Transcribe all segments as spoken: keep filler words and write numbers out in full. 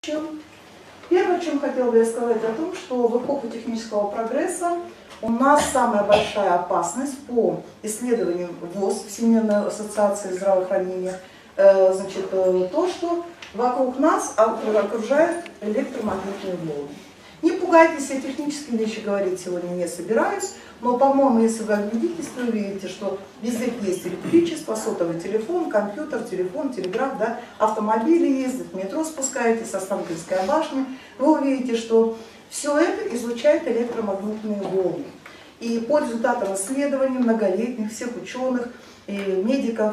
Первое, о чем хотела бы я сказать, о том, что в эпоху технического прогресса у нас самая большая опасность по исследованиям ВОЗ, Всемирной ассоциации здравоохранения, э, значит, э, то, что вокруг нас окружают электромагнитные волны. Не пугайтесь, я технические вещи говорить сегодня не собираюсь, но, по-моему, если вы оглядитесь, то вы увидите, что везде есть электричество, сотовый телефон, компьютер, телефон, телеграф, да, автомобили ездят, в метро спускаетесь, Останкинская башня, вы увидите, что все это излучает электромагнитные волны. И по результатам исследований многолетних всех ученых и медиков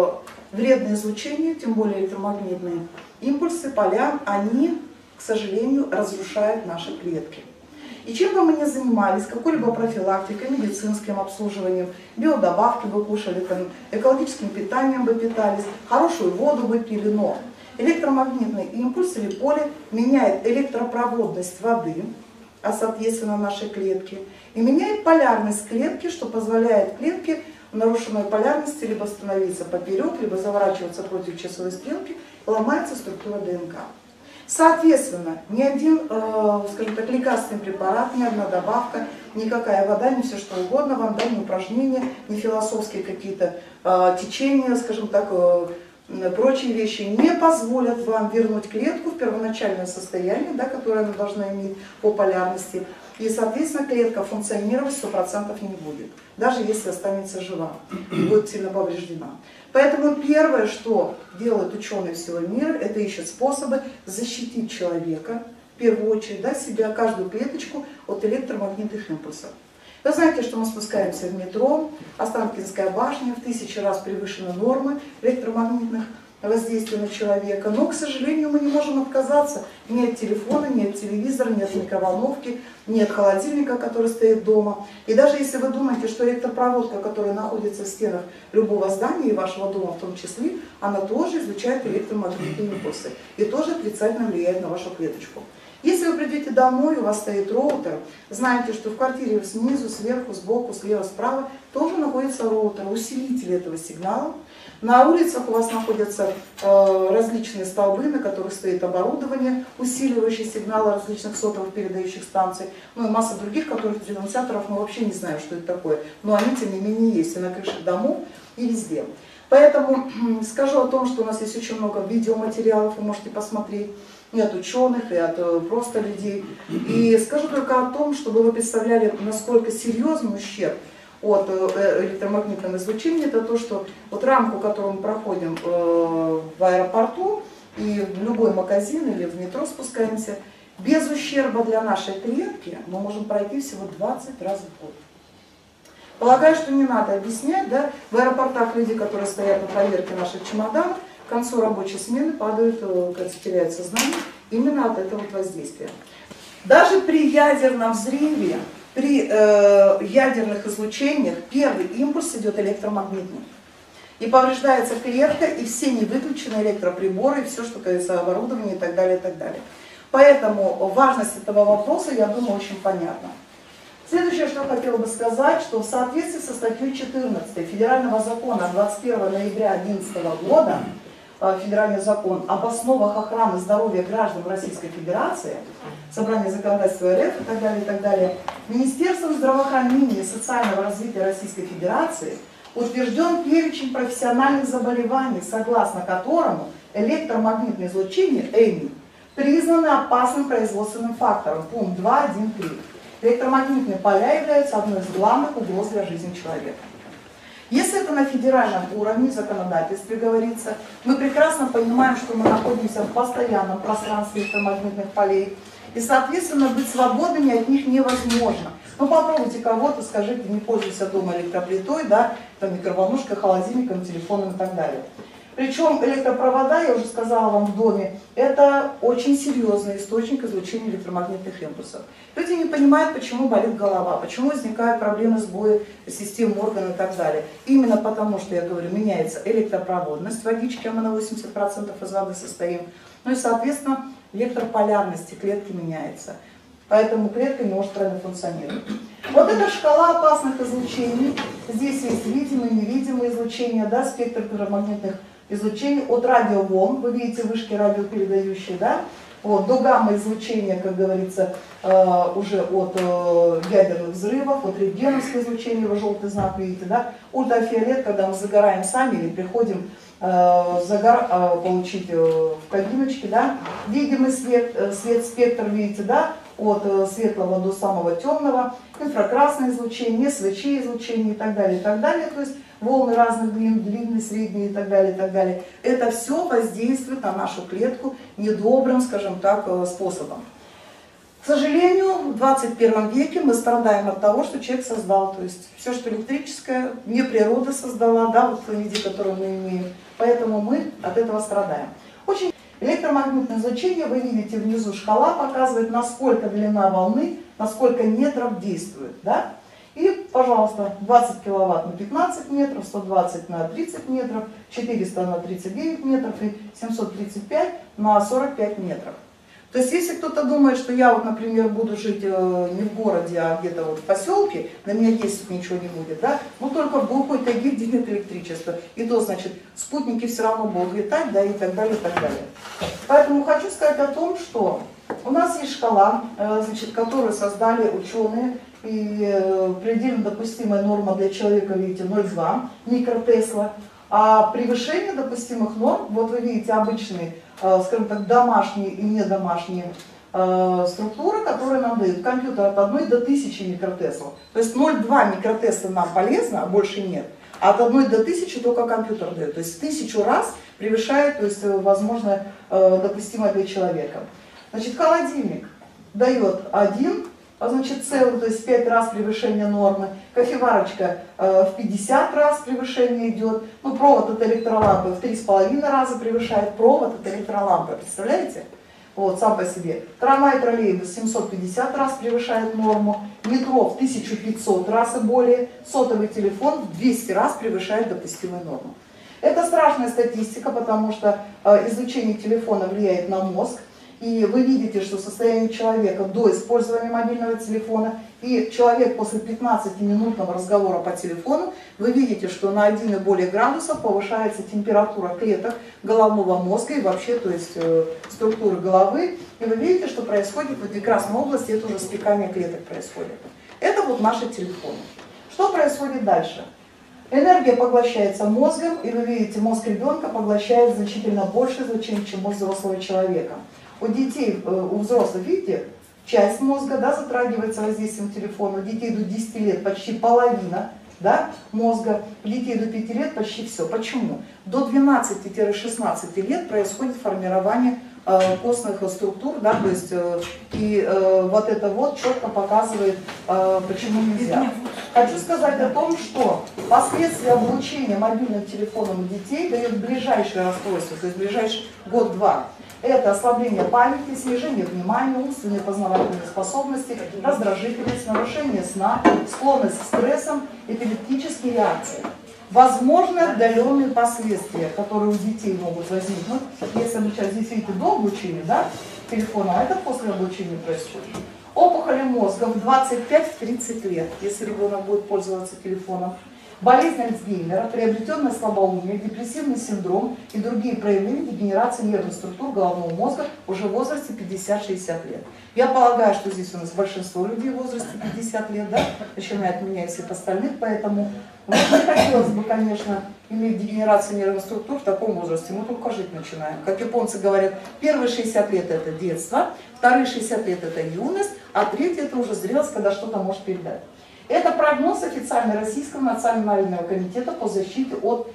вредное излучение, тем более электромагнитные импульсы, поля, они, к сожалению, разрушают наши клетки. И чем бы мы ни занимались, какой-либо профилактикой, медицинским обслуживанием, биодобавки бы кушали, там, экологическим питанием бы питались, хорошую воду бы пили, но электромагнитный импульс или поле меняет электропроводность воды, а соответственно нашей клетки, и меняет полярность клетки, что позволяет клетке в нарушенной полярности либо становиться поперек, либо заворачиваться против часовой стрелки, ломается структура ДНК. Соответственно, ни один, э, скажем так, лекарственный препарат, ни одна добавка, никакая вода, ни все что угодно вам, да, ни упражнения, ни философские какие-то э, течения, скажем так, э, прочие вещи не позволят вам вернуть клетку в первоначальное состояние, да, которое она должна иметь по полярности. И, соответственно, клетка функционировать сто процентов не будет, даже если останется жива и будет сильно повреждена. Поэтому первое, что делают ученые всего мира, это ищут способы защитить человека, в первую очередь, да, себя, каждую клеточку от электромагнитных импульсов. Вы знаете, что мы спускаемся в метро, Останкинская башня, в тысячи раз превышены нормы электромагнитных воздействия на человека, но, к сожалению, мы не можем отказаться ни от телефона, ни от телевизора, ни от микроволновки, ни от холодильника, который стоит дома. И даже если вы думаете, что электропроводка, которая находится в стенах любого здания и вашего дома в том числе, она тоже излучает электромагнитные импульсы и тоже отрицательно влияет на вашу клеточку. Если вы придете домой, у вас стоит роутер, знаете, что в квартире снизу, сверху, сбоку, слева, справа тоже находится роутер, усилитель этого сигнала. На улицах у вас находятся э, различные столбы, на которых стоит оборудование, усиливающее сигналы различных сотовых передающих станций, ну и масса других, которых денонсаторов мы вообще не знаем, что это такое, но они, тем не менее, есть и на крышах домов, и везде. Поэтому скажу о том, что у нас есть очень много видеоматериалов, вы можете посмотреть, и от ученых, и от просто людей. И скажу только о том, чтобы вы представляли, насколько серьезный ущерб от электромагнитного излучения, это то, что вот рамку, которую мы проходим в аэропорту, и в любой магазин или в метро спускаемся, без ущерба для нашей клетки мы можем пройти всего двадцать раз в год. Полагаю, что не надо объяснять, да, в аэропортах люди, которые стоят на проверке наших чемоданов, к концу рабочей смены падают, теряют сознание именно от этого воздействия. Даже при ядерном взрыве, при э, ядерных излучениях первый импульс идет электромагнитный. И повреждается клетка, и все невыключенные электроприборы, и все, что касается оборудования и так далее, и так далее. Поэтому важность этого вопроса, я думаю, очень понятна. Следующее, что я хотела бы сказать, что в соответствии со статьей четырнадцатой Федерального закона двадцать первого ноября две тысячи одиннадцатого года, Федеральный закон об основах охраны здоровья граждан Российской Федерации, собрание законодательства РФ и так далее, и так далее, Министерством здравоохранения и социального развития Российской Федерации утвержден перечень профессиональных заболеваний, согласно которому электромагнитное излучение ЭМИ признано опасным производственным фактором, пункт два точка один точка три. Электромагнитные поля являются одной из главных угроз для жизни человека. Если это на федеральном уровне, в законодательстве говорится, мы прекрасно понимаем, что мы находимся в постоянном пространстве электромагнитных полей, и, соответственно, быть свободными от них невозможно. Ну, попробуйте кого-то, скажите, не пользуйся дома электроплитой, да, там, микроволновкой, холодильником, телефоном и так далее. Причем электропровода, я уже сказала вам в доме, это очень серьезный источник излучения электромагнитных импульсов. Люди не понимают, почему болит голова, почему возникают проблемы сбоя систем органов и так далее. Именно потому, что, я говорю, меняется электропроводность водички, а мы на восемьдесят процентов из воды состоим. Ну и, соответственно, электрополярность клетки меняется. Поэтому клетка не может правильно функционировать. Вот эта шкала опасных излучений. Здесь есть видимые и невидимые излучения, да, спектр электромагнитных излучений от радиоволн, вы видите вышки радиопередающие, да, Вот, до гамма-излучения, как говорится, э, уже от э, ядерных взрывов, от рентгеновского излучения, вы желтый знак видите, да? Ультрафиолет, когда мы загораем сами или приходим э, загар э, получить э, в кабиночке, да? Видимый свет, э, свет спектр, видите, да? От э, светлого до самого темного, инфракрасное излучение, СВЧ излучение и так далее, и так далее, то есть волны разных длин, длинные, средние и так далее, и так далее. Это все воздействует на нашу клетку недобрым, скажем так, способом. К сожалению, в двадцать первом веке мы страдаем от того, что человек создал, то есть все, что электрическое, не природа создала, да, вот в том виде, который мы имеем, поэтому мы от этого страдаем. Очень электромагнитное излучение, вы видите внизу шкала показывает, насколько длина волны, насколько метров действует, да? И, пожалуйста, двадцать киловатт на пятнадцать метров, сто двадцать на тридцать метров, четыреста на тридцать девять метров и семьсот тридцать пять на сорок пять метров. То есть, если кто-то думает, что я, вот, например, буду жить э, не в городе, а где-то вот в поселке, на меня действовать ничего не будет, да, но только в глухой тайге, где нет электричества. И то, значит, спутники все равно будут летать, да, и так далее, и так далее. Поэтому хочу сказать о том, что у нас есть шкала, э, значит, которую создали ученые, и э, предельно допустимая норма для человека, видите, ноль целых два микротесла. А превышение допустимых норм, вот вы видите обычные, э, скажем так, домашние и недомашние э, структуры, которые нам дают компьютер от одной до тысячи микротеслов. То есть ноль целых два микротесла нам полезно, а больше нет. А от одной до тысячи только компьютер дает. То есть в тысячу раз превышает, то есть, возможно, э, допустимое для человека. Значит, холодильник дает один, значит, целый, то есть пять раз превышение нормы. Кофеварочка э, в пятьдесят раз превышение идет. Ну, провод от электролампы в три с половиной раза превышает провод от электролампы. Представляете? Вот, сам по себе. Трамвай, троллейбус семьсот пятьдесят раз превышает норму. Метро в тысячу пятьсот раз и более. Сотовый телефон в двести раз превышает допустимую норму. Это страшная статистика, потому что э, излучение телефона влияет на мозг. И вы видите, что состояние человека до использования мобильного телефона и человек после пятнадцатиминутного разговора по телефону, вы видите, что на один и более градусов повышается температура клеток головного мозга и вообще, то есть э, структуры головы. И вы видите, что происходит в этой красной области, это уже спекание клеток происходит. Это вот наши телефоны. Что происходит дальше? Энергия поглощается мозгом, и вы видите, мозг ребенка поглощает значительно больше излучения, чем мозг взрослого человека. У детей, у взрослых, видите, часть мозга, да, затрагивается воздействием телефона. У детей до десяти лет почти половина, да, мозга. У детей до пяти лет почти все. Почему? До двенадцати-шестнадцати лет происходит формирование э, костных структур, да, то есть э, и э, вот это вот четко показывает, э, почему нельзя. Хочу сказать о том, что последствия облучения мобильным телефоном у детей дает ближайшее расстройство, то есть ближайший год-два. Это ослабление памяти, снижение внимания, умственные познавательные способности, раздражительность, нарушение сна, склонность к стрессам, эпилептические реакции. Возможны отдаленные последствия, которые у детей могут возникнуть, если мы сейчас здесь видите до облучения, да, телефона, а это после облучения происходит. Опухоли мозга в двадцать пять — тридцать лет, если ребенок будет пользоваться телефоном. Болезнь Альцгеймера, приобретенное слабоумие, депрессивный синдром и другие проявления дегенерации нервных структур головного мозга уже в возрасте пятьдесят-шестьдесят лет. Я полагаю, что здесь у нас большинство людей в возрасте пятидесяти лет, да, начиная от меня и всех остальных, поэтому вот не хотелось бы, конечно, иметь дегенерацию нервных структур в таком возрасте, мы только жить начинаем. Как японцы говорят, первые шестьдесят лет это детство, вторые шестьдесят лет это юность, а третье это уже зрелость, когда что-то может передать. Это прогноз официально Российского национального комитета по защите от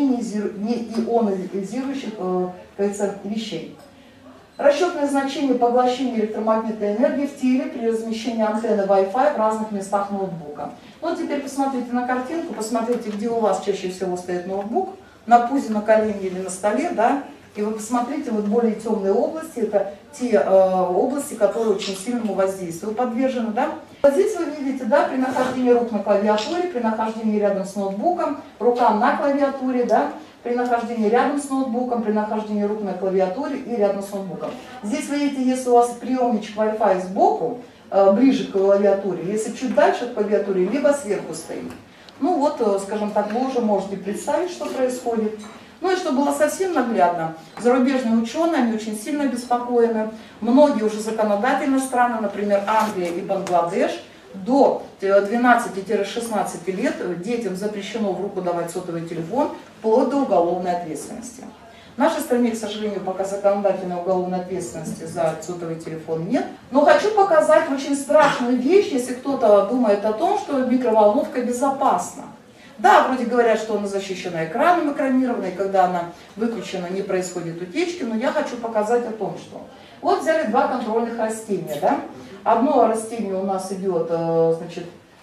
неионизирующих э, вещей. Расчетное значение поглощения электромагнитной энергии в теле при размещении антенны Wi-Fi в разных местах ноутбука. Ну, теперь посмотрите на картинку, посмотрите, где у вас чаще всего стоит ноутбук, на пузе, на колене или на столе, да, и вы посмотрите, вот более темные области, это те э, области, которые очень сильному воздействию подвержены, да. Вот здесь вы видите, да, при нахождении рук на клавиатуре, при нахождении рядом с ноутбуком, рука на клавиатуре, да, при нахождении рядом с ноутбуком, при нахождении рук на клавиатуре и рядом с ноутбуком. Здесь вы видите, если у вас приемничек Wi-Fi сбоку, э, ближе к клавиатуре, если чуть дальше от клавиатуры, либо сверху стоит. Ну вот, э, скажем так, вы уже можете представить, что происходит. Ну и чтобы было совсем наглядно, зарубежные ученые, они очень сильно обеспокоены. Многие уже законодательные страны, например, Англия и Бангладеш, до двенадцати-шестнадцати лет детям запрещено в руку давать сотовый телефон, вплоть до уголовной ответственности. В нашей стране, к сожалению, пока законодательной уголовной ответственности за сотовый телефон нет. Но хочу показать очень страшную вещь, если кто-то думает о том, что микроволновка безопасна. Да, вроде говорят, что она защищена экраном, экранированной, когда она выключена, не происходит утечки, но я хочу показать о том, что... Вот взяли два контрольных растения, да? Одно растение у нас идет, значит,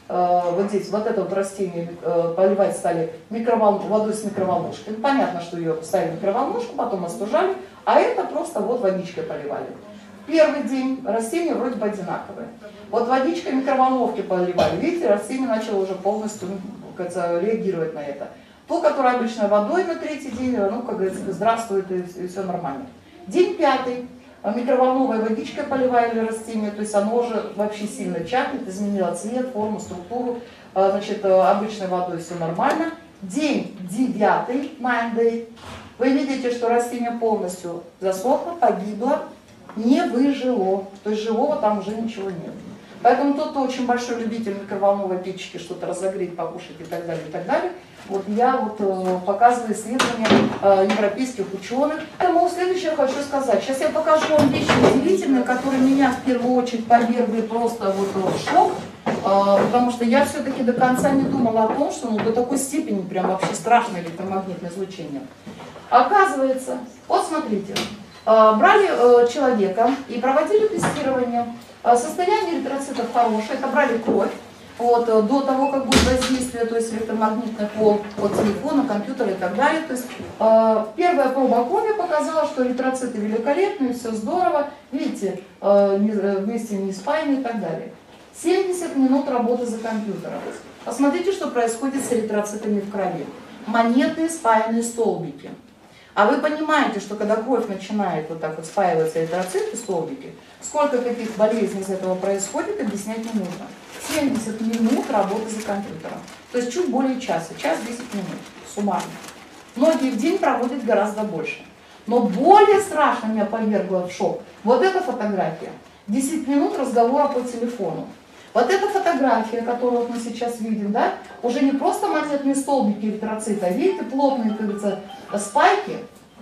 вот здесь, вот это вот растение поливать стали микровол... водой с микроволнушкой. Ну, понятно, что ее поставили в микроволнушку, потом остужали, а это просто вот водичкой поливали. Первый день растения вроде бы одинаковые. Вот водичкой микроволновки поливали, видите, растение начало уже полностью, как говорится, реагировать на это. То, которое обычной водой на третий день, ну, как говорится, здравствует и, и все нормально. День пятый. Микроволновой водичкой поливали растение, то есть оно уже вообще сильно чахнет, изменило цвет, форму, структуру, значит, обычной водой все нормально. День девятый, nine day, вы видите, что растение полностью засохло, погибло, не выжило, то есть живого там уже ничего нет. Поэтому тот, кто очень большой любитель микроволновой печки, что-то разогреть, покушать и так далее, и так далее, вот я вот э, показываю исследования э, европейских ученых. Поэтому следующее хочу сказать. Сейчас я покажу вам вещи удивительные, которые меня в первую очередь повергли просто вот в шок, э, потому что я все-таки до конца не думала о том, что ну, до такой степени прям вообще страшное электромагнитное излучение. Оказывается, вот смотрите, э, брали э, человека и проводили тестирование. Состояние эритроцитов хорошее, это брали кровь вот, до того, как будет воздействие, то есть электромагнитных волн от телефона, компьютера и так далее. То есть э, первая проба крови показала, что эритроциты великолепные, все здорово, видите, э, вместе не спаяны и так далее. семьдесят минут работы за компьютером. Посмотрите, что происходит с эритроцитами в крови. Монетные спаянные столбики. А вы понимаете, что когда кровь начинает вот так вот спаиваться эритроциты, столбики, сколько каких болезней из этого происходит, объяснять не нужно. семьдесят минут работы за компьютером. То есть чуть более часа, час десять минут, суммарно. Многие в день проводят гораздо больше. Но более страшно меня повергло в шок вот эта фотография. десять минут разговора по телефону. Вот эта фотография, которую вот мы сейчас видим, да, уже не просто монетные столбики эритроцита, а видите, плотные, как говорится, спайки.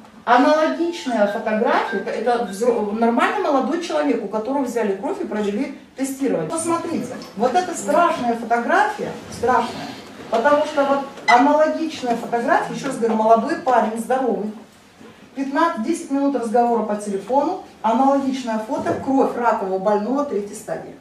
Аналогичная фотография, это нормальный молодой человек, у которого взяли кровь и провели тестирование. Посмотрите, вот эта страшная фотография, страшная, потому что вот аналогичная фотография, еще раз говорю, молодой парень, здоровый, пятнадцать-десять минут разговора по телефону, аналогичное фото, кровь ракового больного третьей стадии.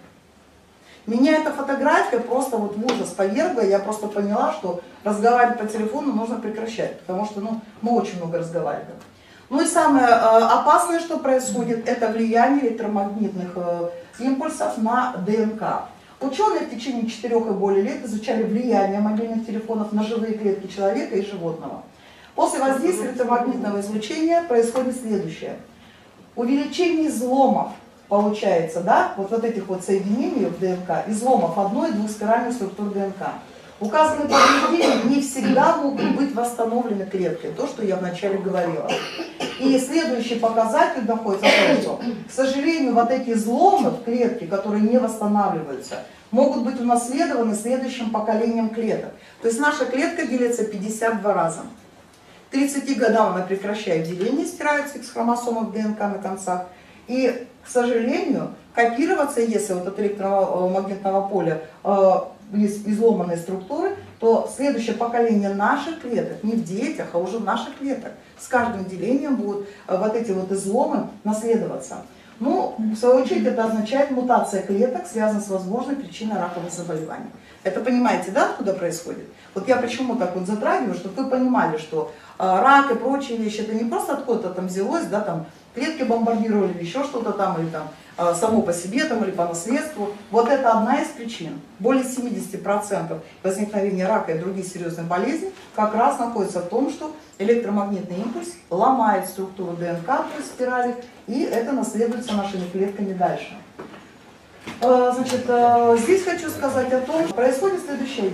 Меня эта фотография просто вот в ужас повергла, я просто поняла, что разговаривать по телефону нужно прекращать, потому что ну, мы очень много разговариваем. Ну и самое э, опасное, что происходит, это влияние электромагнитных э, импульсов на ДНК. Ученые в течение четырёх и более лет изучали влияние мобильных телефонов на живые клетки человека и животного. После воздействия электромагнитного излучения происходит следующее. Увеличение изломов. Получается, да, вот, вот этих вот соединений в ДНК, изломов одной и двухспиральной структуры ДНК. Указанные повреждения не всегда могут быть восстановлены клеткой, то, что я вначале говорила. И следующий показатель находится в том, что, к сожалению, вот эти изломы в клетке, которые не восстанавливаются, могут быть унаследованы следующим поколением клеток. То есть наша клетка делится пятьдесят два раза. К тридцати годам она прекращает деление, стираются Х-хромосомы в ДНК на концах. И, к сожалению, копироваться, если вот от электромагнитного поля э, есть изломанные структуры, то следующее поколение наших клеток, не в детях, а уже в наших клеток, с каждым делением будут э, вот эти вот изломы наследоваться. Ну, в свою очередь, это означает мутация клеток, связанная с возможной причиной раковых заболеваний. Это понимаете, да, откуда происходит? Вот я почему так вот затрагиваю, чтобы вы понимали, что э, рак и прочие вещи, это не просто откуда-то там взялось, да, там, клетки бомбардировали или еще что-то там, или там э, само по себе, там, или по наследству. Вот это одна из причин. Более семидесяти процентов возникновения рака и других серьезных болезней как раз находится в том, что электромагнитный импульс ломает структуру ДНК в спирали, и это наследуется нашими клетками дальше. Э, значит, э, здесь хочу сказать о том, что происходит следующая вещь.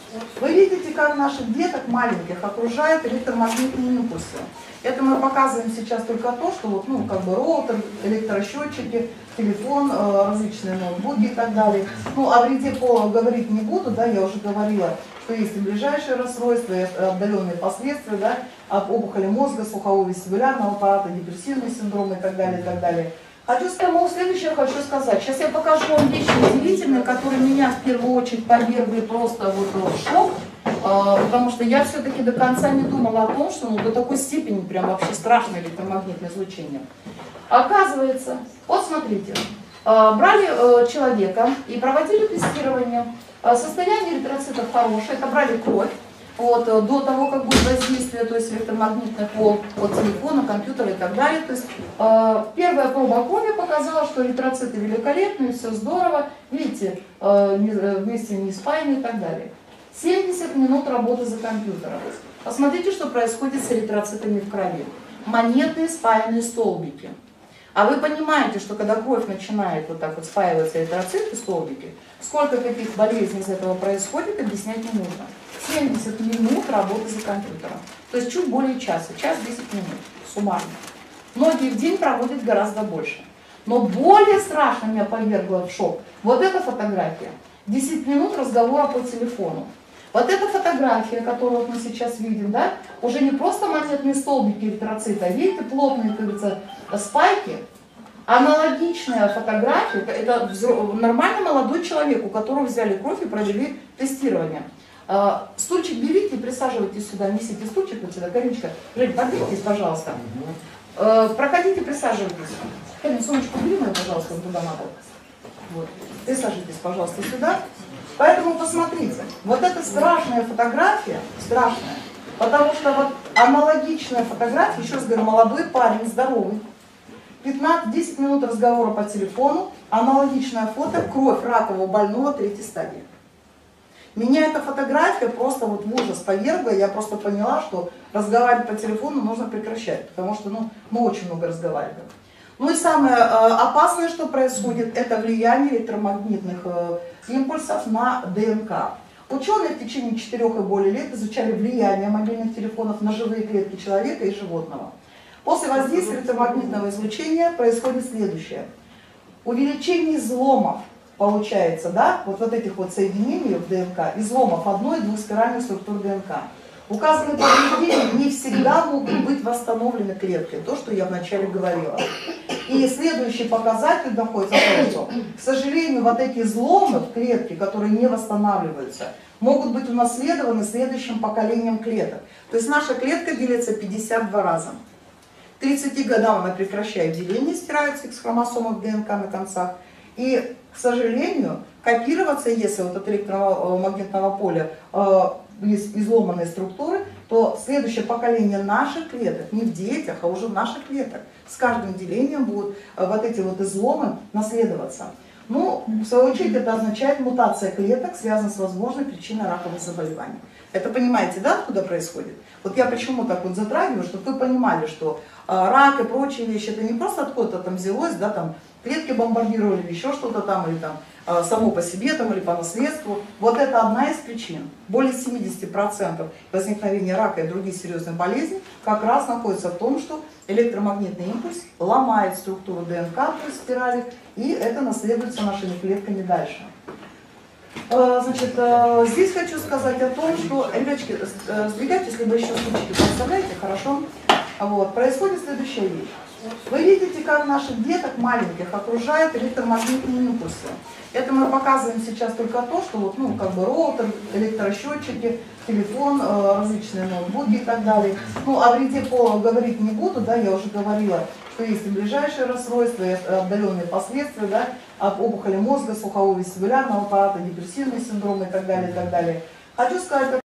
Вы видите, как наших деток маленьких окружают электромагнитные импульсы. Это мы показываем сейчас только то, что вот, ну, как бы роутер, электросчетчики, телефон, различные ноутбуки и так далее. Ну, о вреде пола говорить не буду, да, я уже говорила, что есть и ближайшие расстройства, и отдаленные последствия, да, об опухоли мозга, слухового вестибулярного аппарата, депрессивный синдром и так далее, и так далее. Хочу сказать, ну, следующее хочу сказать. Сейчас я покажу вам вещи удивительные, которые меня в первую очередь повергли просто вот в шок, потому что я все-таки до конца не думала о том, что ну, до такой степени прям вообще страшное электромагнитное излучение. Оказывается, вот смотрите, брали человека и проводили тестирование. Состояние эритроцитов хорошее, это брали кровь. Вот, до того, как будет воздействие, то есть электромагнитный пол от телефона, компьютера и так далее. То есть э, первая проба крови показала, что эритроциты великолепные, все здорово. Видите, э, вместе не спаяны и так далее. семьдесят минут работы за компьютером. Посмотрите, что происходит с эритроцитами в крови. Монетные спаянные столбики. А вы понимаете, что когда кровь начинает вот так вот спаиваться эритроциты, столбики, сколько каких болезней из этого происходит, объяснять не нужно. семьдесят минут работы за компьютером. То есть чуть более часа, час десять минут, суммарно. Многие в день проводят гораздо больше. Но более страшно меня повергла в шок вот эта фотография. десять минут разговора по телефону. Вот эта фотография, которую вот мы сейчас видим, да, уже не просто монетные столбики эритроцита, а видите, плотные, как говорится, спайки. Аналогичная фотография, это нормальный молодой человек, у которого взяли кровь и провели тестирование. Стульчик берите и присаживайтесь сюда, несите стульчик вот сюда. Кариночка, Жень, подвиньтесь, пожалуйста. Проходите, присаживайтесь. Карин, сумочку бери мою, пожалуйста, туда надо. Вот. Присаживайтесь, пожалуйста, сюда. Поэтому посмотрите, вот эта страшная фотография, страшная, потому что вот аналогичная фотография, еще раз говорю, молодой парень, здоровый, пятнадцать-десять минут разговора по телефону, аналогичное фото, кровь ракового больного третьей стадии. Меня эта фотография просто вот в ужас повергла, я просто поняла, что разговаривать по телефону нужно прекращать, потому что ну, мы очень много разговариваем. Ну и самое э, опасное, что происходит, это влияние электромагнитных э, импульсов на ДНК. Ученые в течение четырех и более лет изучали влияние мобильных телефонов на живые клетки человека и животного. После воздействия электромагнитного излучения происходит следующее. Увеличение изломов получается, да, вот, вот этих вот соединений в ДНК, изломов одной и двухспиральных структур ДНК. Указанные повреждения не всегда могут быть восстановлены клеткой, то, что я вначале говорила. И следующий показатель находится в том, что, к сожалению, вот эти изломы в клетке, которые не восстанавливаются, могут быть унаследованы следующим поколением клеток. То есть наша клетка делится пятьдесят два раза. К тридцати годам она прекращает деление, стираются Х-хромосомы в ДНК на концах. И, к сожалению, копироваться, если вот от электромагнитного поля э, есть изломанные структуры, то следующее поколение наших клеток, не в детях, а уже в наших клеток, с каждым делением будут э, вот эти вот изломы наследоваться. Ну, в свою очередь, это означает мутация клеток, связанная с возможной причиной раковых заболеваний. Это понимаете, да, откуда происходит? Вот я почему так вот затрагиваю, чтобы вы понимали, что э, рак и прочие вещи, это не просто откуда-то там взялось, да, там клетки бомбардировали или еще что-то там, или там э, само по себе, там, или по наследству. Вот это одна из причин. Более семидесяти процентов возникновения рака и других серьезных болезней как раз находится в том, что электромагнитный импульс ломает структуру ДНК, то есть спирали, и это наследуется нашими клетками дальше. Значит, здесь хочу сказать о том, что, ребяточки, сдвигайтесь, либо еще стульчики представляете, хорошо? Вот, происходит следующая вещь. Вы видите, как наших деток маленьких окружают электромагнитные импульсы. Это мы показываем сейчас только то, что вот, ну, как бы роутер, электросчетчики, телефон, различные ноутбуки и так далее. Ну, о вреде пола говорить не буду, да, я уже говорила, что есть и ближайшие расстройства, и отдаленные последствия, да, об опухоли мозга, слухового вестибулярного аппарата, депрессивный синдром и так далее, и так далее. Хочу сказать,